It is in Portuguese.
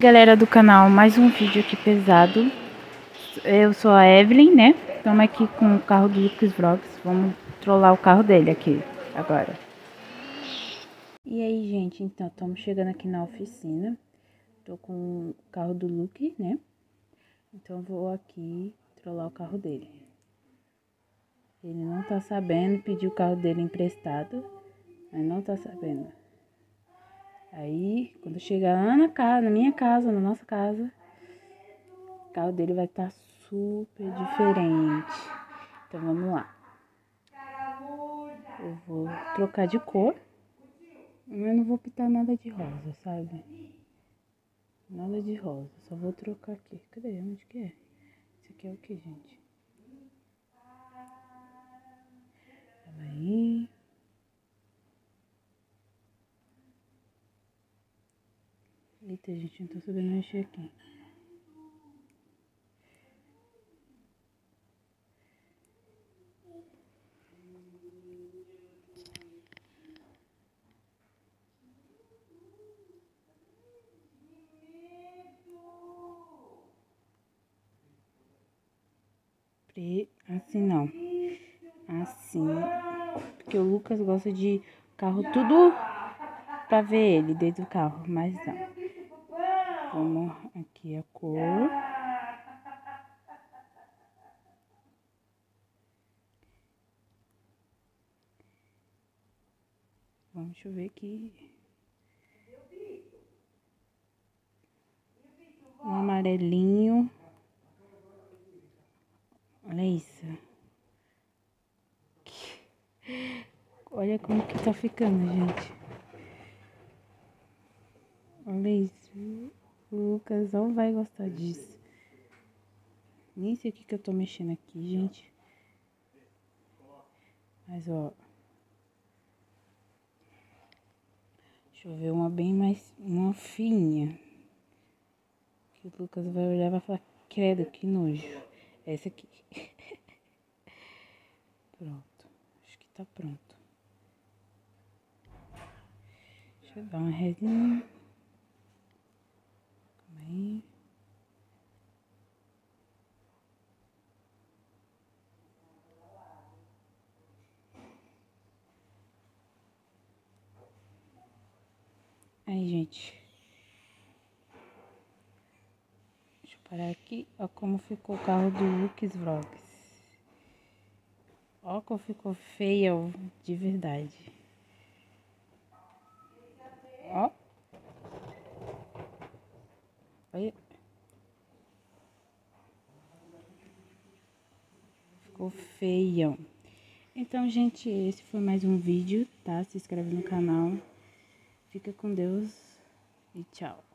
Galera do canal, mais um vídeo aqui pesado. Eu sou a Evelyn, né? Estamos aqui com o carro do Lucas Vlogs. Vamos trollar o carro dele aqui agora. E aí, gente, então, estamos chegando aqui na oficina. Tô com o carro do Luke, né? Então vou aqui trollar o carro dele. Ele não tá sabendo, pediu o carro dele emprestado, mas não tá sabendo. Aí, quando chegar lá na casa, na minha casa, na nossa casa, o carro dele vai estar super diferente. Então vamos lá. Eu vou trocar de cor, mas não vou pintar nada de rosa, sabe? Nada de rosa, só vou trocar aqui. Cadê? Onde que é? Isso aqui é o que, gente? Calma aí. Eita, gente, não tô sabendo mexer aqui. Assim não. Assim. Porque o Lucas gosta de carro tudo pra ver ele dentro do carro, mas não. Vamos aqui a cor. Deixa eu ver aqui. Um amarelinho. Olha isso. Olha como que tá ficando, gente. Olha isso. O Lucas não vai gostar disso. Nem sei o que eu tô mexendo aqui, gente. Mas, ó. Deixa eu ver uma bem mais... Uma fininha. Que o Lucas vai olhar e vai falar, credo, que nojo. Essa aqui. Pronto. Acho que tá pronto. Deixa eu dar uma resinha. Calma aí. Aí, gente. Deixa eu parar aqui. Ó como ficou o carro do Lucas Vlogs. Ó como ficou feia de verdade. Ó. Olha. Ficou feião. Então, gente, esse foi mais um vídeo, tá? Se inscreve no canal. Fica com Deus e tchau.